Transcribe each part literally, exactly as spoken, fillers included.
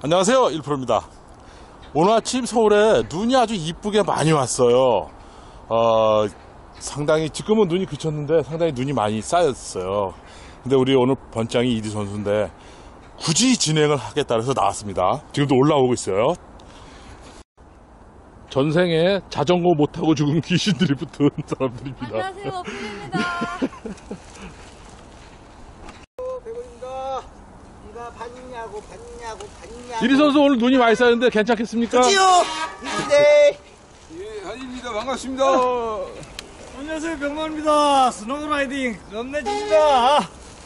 안녕하세요, 일프로입니다. 오늘 아침 서울에 눈이 아주 이쁘게 많이 왔어요. 어, 상당히 지금은 눈이 그쳤는데 상당히 눈이 많이 쌓였어요. 근데 우리 오늘 번장이 이디 선수인데 굳이 진행을 하겠다 해서 나왔습니다. 지금도 올라오고 있어요. 전생에 자전거 못타고 죽은 귀신들이 붙은 사람들입니다. 안녕하세요, 풀입니다. 배고입니다. 네가 봤냐고 봤냐고 봤냐고. 이디 선수 오늘 눈이 많이 쌓였는데 괜찮겠습니까? 그치요? 네. 예, 아닙니다. 반갑습니다. 안녕하세요, 병만입니다. 스노우라이딩 런내집니다.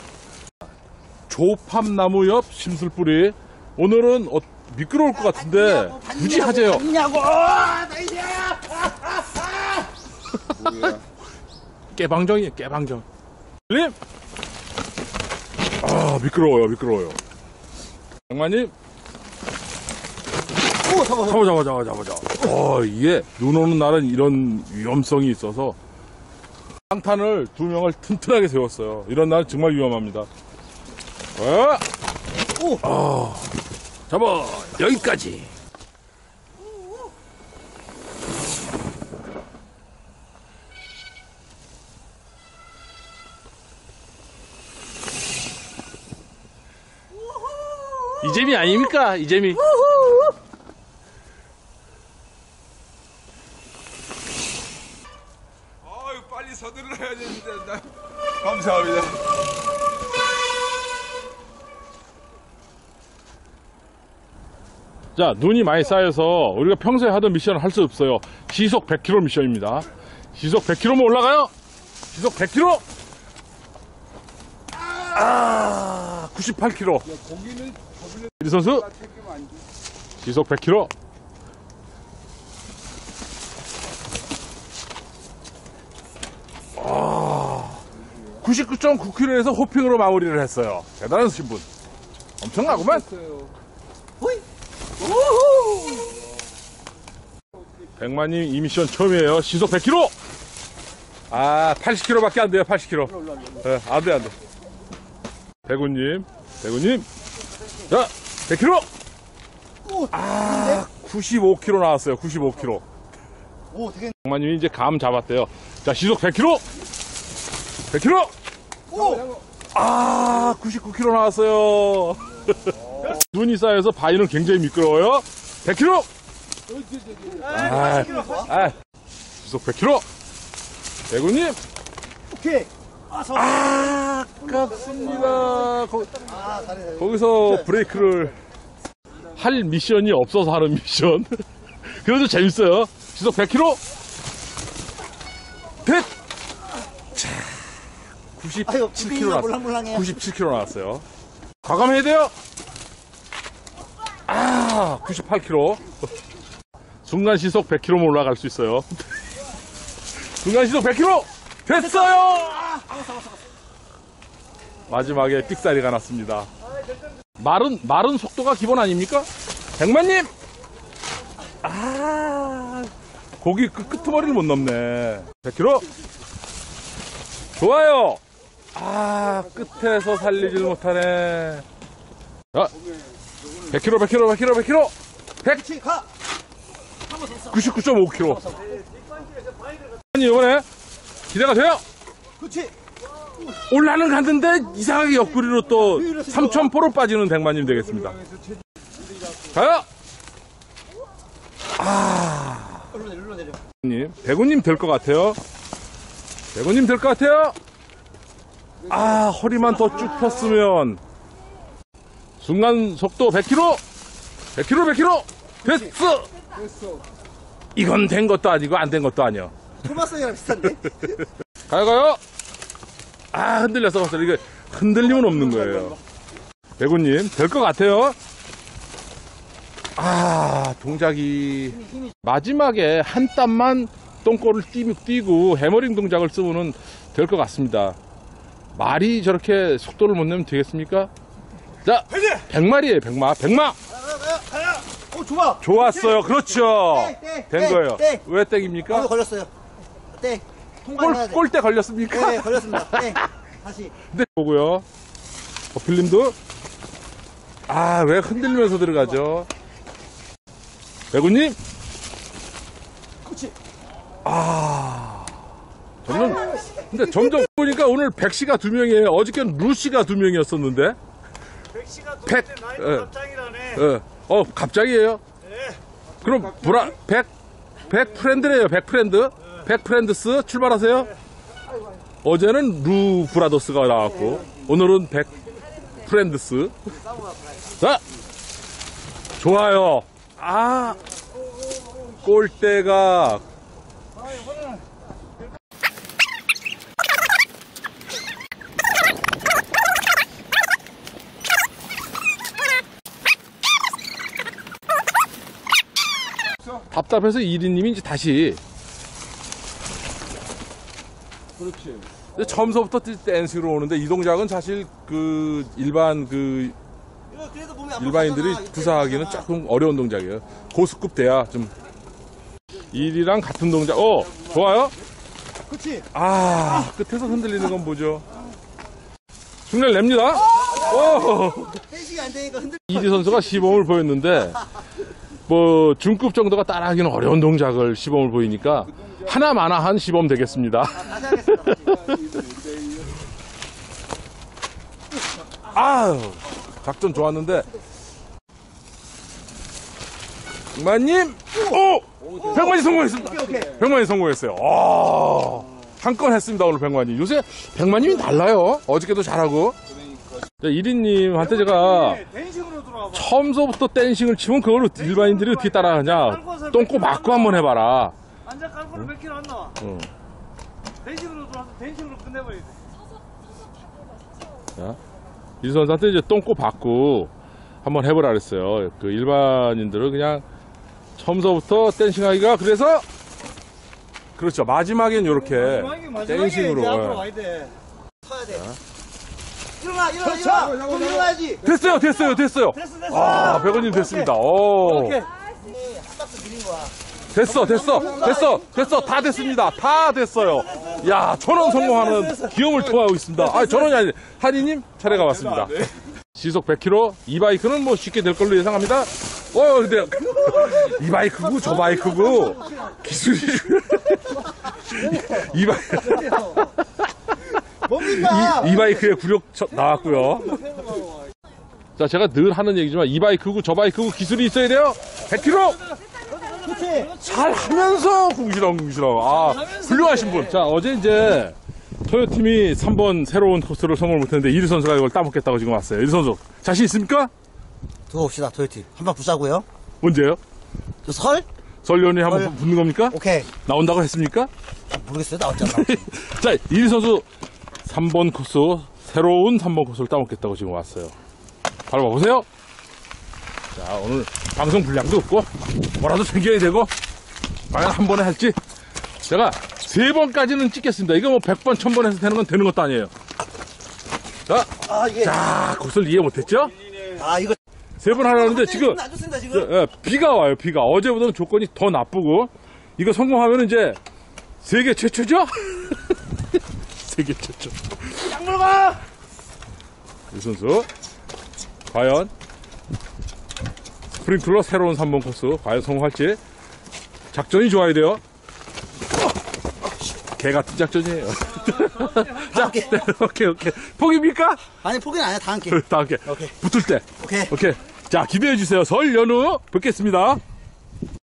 조팝나무 옆 심술뿌리. 오늘은 어, 미끄러울 것 같은데 굳이 하재요. 봤냐고. 나이야. 깨방정이에요, 깨방정. 님! 아, 미끄러워요, 미끄러워요. 장관님. 오, 잡아. 잡아, 잡아, 잡아, 잡아, 잡아. 어, 이게 눈 오는 날은 이런 위험성이 있어서 상탄을 두 명을 튼튼하게 세웠어요. 이런 날은 정말 위험합니다. 어? 오. 아, 잡아, 여기까지. 이 재미 아닙니까? 이 재미. 아유, 빨리 서둘러야 됩니다. 감사합니다. 자, 눈이 많이 쌓여서 우리가 평소에 하던 미션을 할 수 없어요. 시속 백 킬로미터 미션입니다. 시속 백 킬로미터면 올라가요? 시속 백 킬로미터! 아, 구십팔 킬로미터. 고기는 이디 선수, 챙기면 안 돼. 시속 백 킬로미터. 아, 구십구 점 구 킬로미터에서 호핑으로 마무리를 했어요. 대단하신 분. 엄청나구만. 호이. 백만님 이 미션 처음이에요. 시속 백 킬로미터. 아, 팔십 킬로미터밖에 안 돼요. 팔십 킬로미터. 네, 안 돼, 안 돼. 백우님, 백우님. 자, 백 킬로미터. 오. 아, 구십오 킬로미터 나왔어요. 구십오 킬로미터. 오, 되게. 백만님이 이제 감 잡았대요. 자, 시속 백 킬로미터. 백 킬로미터. 오. 아, 구십구 킬로미터 나왔어요. 눈이 쌓여서 바위는 굉장히 미끄러워요. 백 킬로미터. 아, 아, 시속 백 킬로미터. 백우님. 오케이. 아, 저. 아, 아깝습니다. 거, 아, 잘해, 잘해. 거기서 브레이크를 할 미션이 없어서 하는 미션. 그래도 재밌어요. 시속 백 킬로미터. 됐! 자, 아유, 구십칠 킬로미터 나왔어요. 몰랑몰랑해요. 구십칠 킬로미터 나왔어요. 과감해야 돼요. 아, 구십팔 킬로미터. 순간 시속 백 킬로미터면 올라갈 수 있어요. 순간 시속 백 킬로미터. 됐어요! 마지막에 삑사리가 났습니다. 말은, 말은 속도가 기본 아닙니까? 백만님! 아, 고기 그 끄트머리를 못 넘네. 백 킬로미터. 좋아요! 아, 끝에서 살리질 못하네. 자, 백 킬로미터, 백 킬로미터, 백 킬로미터, 백 킬로미터. 그렇지, 가. 구십구 점 오 킬로미터. 아니, 이번에 기대가 돼요? 그렇지. 올라는 갔는데 이상하게 옆구리로 또 삼천포로 빠지는 백만님 되겠습니다. 가요! 아. 일로 내려, 일로 내려. 님, 백우님 될 것 같아요. 백우님 될 것 같아요. 아, 허리만 더 쭉 폈으면. 순간 속도 백 킬로미터. 백 킬로미터, 백 킬로미터. 됐어! 됐어. 이건 된 것도 아니고 안 된 것도 아니야. 토마스랑 비슷한데? 가요, 가요. 아, 흔들렸어, 봤어. 이게 흔들림은 없는 거예요. 백우님, 될 것 같아요. 아, 동작이. 마지막에 한 땀만 똥꼬를 띄, 띄고 해머링 동작을 쓰면은 될 것 같습니다. 말이 저렇게 속도를 못 내면 되겠습니까? 자, 백마리에요, 백마. 백마! 가야, 가야, 가야. 오, 좋아. 좋았어요. 그렇죠. 땡, 땡, 된 땡, 거예요. 땡. 왜 땡입니까? 나도 걸렸어요. 땡. 통과해야 골, 돼. 골대 걸렸습니까? 네, 걸렸습니다. 땡. 다시. 네, 보고요. 어필님도 아, 왜 흔들면서 들어가죠? 배구님? 그렇지. 아, 저는, 근데 점점 보니까 오늘 백씨가 두 명이에요. 어저께는 루씨가 두 명이었었는데. 백씨가 백, 도대체 예. 나이도 갑장이라네. 예. 어, 갑자기예요 네. 그럼, 브라, 백, 백 프렌드래요, 백 프렌드. 백 프렌드스 출발하세요. 어제는 루 브라더스가 나왔고, 오늘은 백 프렌드스. 자, 좋아요. 아, 골대가. 답답해서 이리님이 이제 다시. 그렇지. 근데 처음서부터 댄스로 오는데 이 동작은 사실 그 일반 그 이거 그래도 몸이 아파. 일반인들이 구사하기는 조금 어려운 동작이에요. 고수급 돼야 좀 일이랑 같은 동작. 어, 좋아요. 그렇지. 아, 끝에서 흔들리는 건 뭐죠? 흉내를 냅니다. 오! 댄싱이 안 되니까 흔들. 이리 선수가 시범을 보였는데 뭐 중급 정도가 따라하기는 어려운 동작을 시범을 보이니까 하나마나한 시범 되겠습니다. 다시 하겠습니다. 아유, 작전 좋았는데. 백만님, 오! 백만이 성공했습니다. 백만이 성공했어요. 아, 한 건 했습니다, 오늘 백만이. 요새 백만님이 달라요. 어저께도 잘하고. 이리님한테 제가 댄싱으로 들어와봐. 처음서부터 댄싱을 치면 그걸 일반인들이 어떻게 따라하냐. 똥꼬 맞고 한번 해봐라. 앉아 깔고는 몇 킬로 안 나와. 응. 댄싱으로 들어와서 댄싱으로 끝내버려야 돼. 자, 이 선수한테 이제 똥꼬 받고 한번 해보라 그랬어요. 그 일반인들은 그냥 처음서부터 댄싱하기가 그래서 그렇죠. 마지막엔 이렇게 마지막에 마지막에 댄싱으로. 이제 앞으로 와야 돼. 서야 돼. 일어나, 일어나, 일어나. 좀 일어나야지. 됐어요, 됐어요, 됐어요. 됐어 됐어. 아, 백원님 됐습니다. 오, 오케이. 한 박스 드린 거야. 됐어, 됐어, 됐어, 됐어, 다 됐습니다. 다 됐어요. 야, 전원 성공하는 기염을 통하고 있습니다. 아, 전원이 아니, 한이님 차례가 왔습니다. 시속 백 킬로미터, 이 바이크는 뭐 쉽게 될 걸로 예상합니다. 어, 근데 이 바이크고 저 바이크고 기술이 이 바이크 뭡니까? 이, 이 바이크의 구력 저- 나왔고요. 자, 제가 늘 하는 얘기지만 이 바이크고 저 바이크고 기술이 있어야 돼요. 백 킬로미터 잘 하면서 궁시렁 궁시렁. 아, 훌륭하신 분. 자, 어제 이제 토요팀이 삼 번 새로운 코스를 성공을 못했는데 이리 선수가 이걸 따먹겠다고 지금 왔어요. 이리 선수 자신 있습니까? 두고 봅시다, 토요티. 한 방 부자고요. 언제요? 저 설? 설련이 한번 설. 붙는 겁니까? 오케이. 나온다고 했습니까? 모르겠어요, 나왔지 않나. 자, 이리 선수 삼 번 코스, 새로운 삼 번 코스를 따먹겠다고 지금 왔어요. 바로 와보세요. 자, 오늘 방송 분량도 없고, 뭐라도 챙겨야 되고, 과연 한 번에 할지. 제가 세 번까지는 찍겠습니다. 이거 뭐 백 번, 천 번 해서 되는 건 되는 것도 아니에요. 자, 아, 이게. 자, 그것을 이해 못했죠? 아, 이거. 세 번 하려는데 지금, 안 좋습니다, 지금. 저, 예, 비가 와요, 비가. 어제보다는 조건이 더 나쁘고, 이거 성공하면 이제 세계 최초죠? 세계 최초. 양물가. 이 선수 과연 스프링클러 새로운 삼 번 코스 과연 성공할지. 작전이 좋아야 돼요. 개 같은 작전이에요. 자, 함께. 오케이 오케이. 포기입니까? 아니, 포기는 아니야, 다 함께. 다 함께. 오케이. 붙을 때. 오케이. 오케이. 자, 기대해 주세요. 설 연휴 뵙겠습니다.